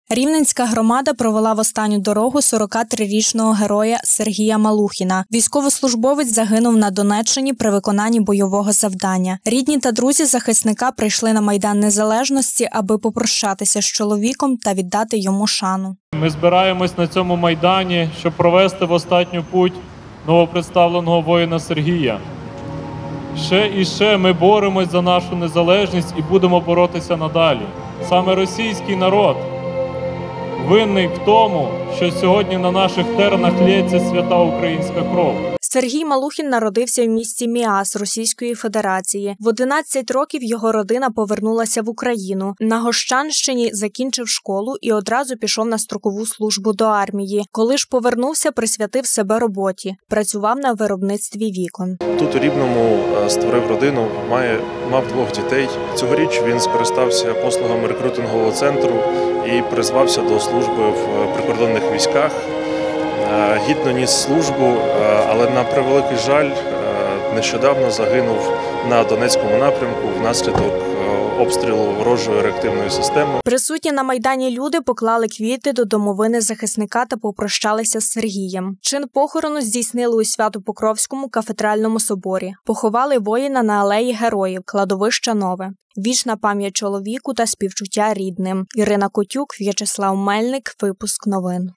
Рівненська громада провела в останню дорогу 43-річного героя Сергія Малухіна. Військовослужбовець загинув на Донеччині при виконанні бойового завдання. Рідні та друзі захисника прийшли на Майдан Незалежності, аби попрощатися з чоловіком та віддати йому шану. Ми збираємось на цьому Майдані, щоб провести в останню путь новопредставленого воїна Сергія. Ще і ще ми боремось за нашу незалежність і будемо боротися надалі. Саме російський народ винний в тому, що сьогодні на наших теренах лється свята українська кров. Сергій Малухін народився в місті Міас Російської Федерації. В 11 років його родина повернулася в Україну. На Гощанщині закінчив школу і одразу пішов на строкову службу до армії. Коли ж повернувся, присвятив себе роботі. Працював на виробництві вікон. Тут у Рівному створив родину, мав 2 дітей. Цьогоріч він скористався послугами рекрутингового центру і призвався до служби в прикордонних військах. Гідно ніс службу, але на превеликий жаль нещодавно загинув на Донецькому напрямку внаслідок обстрілу ворожої реактивної системи. Присутні на Майдані люди поклали квіти до домовини захисника та попрощалися з Сергієм. Чин похорону здійснили у Свято-Покровському кафедральному соборі. Поховали воїна на алеї Героїв, кладовища Нове. Вічна пам'ять чоловіку та співчуття рідним. Ірина Котюк, В'ячеслав Мельник. Випуск новин.